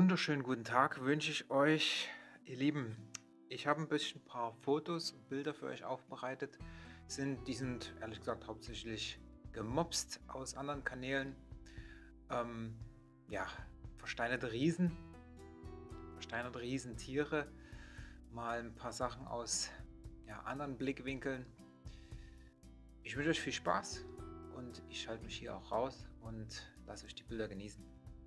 wunderschönen guten Tag wünsche ich euch, ihr Lieben. Ich habe ein paar Fotos und Bilder für euch aufbereitet. Die sind ehrlich gesagt hauptsächlich gemopst aus anderen Kanälen. Ja, versteinerte Riesentiere. Mal ein paar Sachen aus anderen Blickwinkeln. Ich wünsche euch viel Spaß und ich schalte mich hier auch raus und lasse euch die Bilder genießen.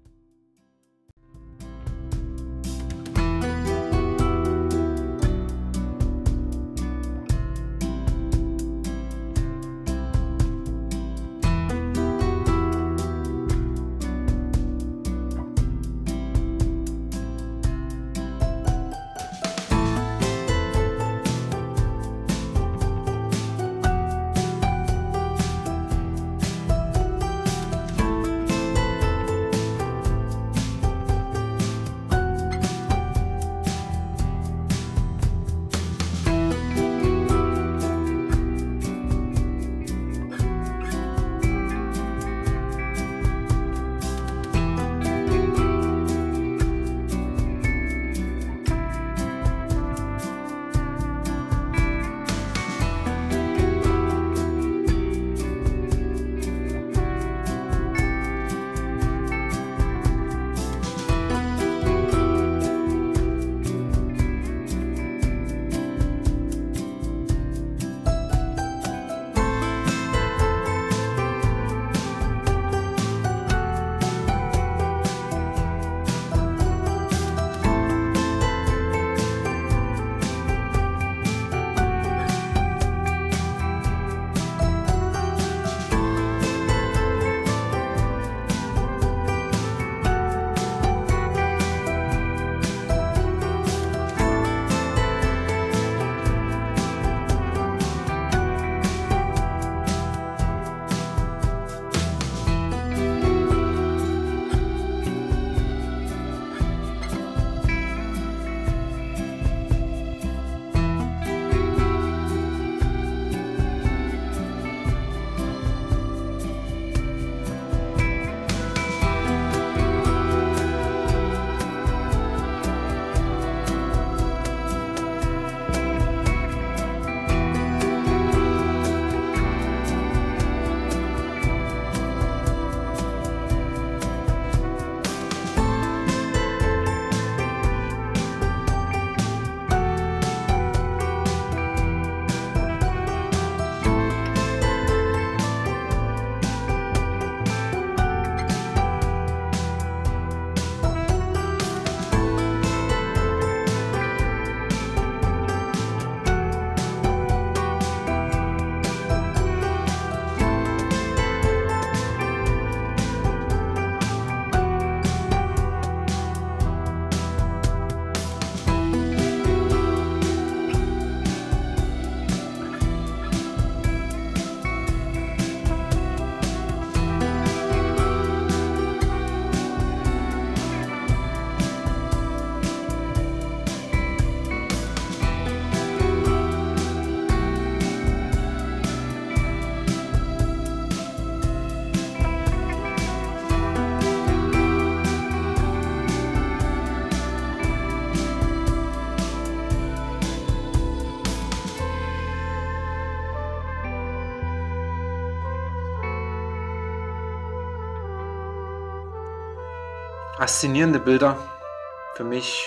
Faszinierende Bilder, für mich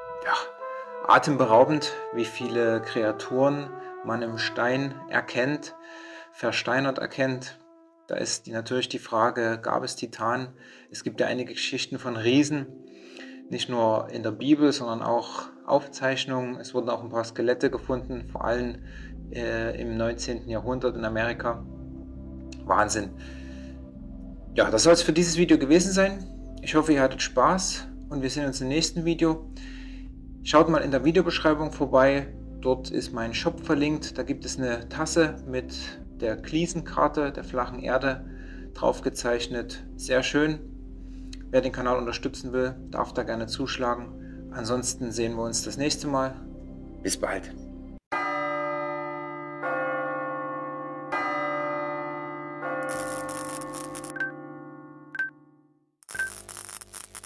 atemberaubend, wie viele Kreaturen man im Stein erkennt, versteinert erkennt. Da ist natürlich die Frage, gab es Titanen? Es gibt ja einige Geschichten von Riesen, nicht nur in der Bibel, sondern auch Aufzeichnungen. Es wurden auch ein paar Skelette gefunden, vor allem im 19. Jahrhundert in Amerika. Wahnsinn. Ja, das soll es für dieses Video gewesen sein. Ich hoffe, ihr hattet Spaß und wir sehen uns im nächsten Video. Schaut mal in der Videobeschreibung vorbei, dort ist mein Shop verlinkt. Da gibt es eine Tasse mit der Gleason-Karte der flachen Erde drauf gezeichnet. Sehr schön. Wer den Kanal unterstützen will, darf da gerne zuschlagen. Ansonsten sehen wir uns das nächste Mal. Bis bald.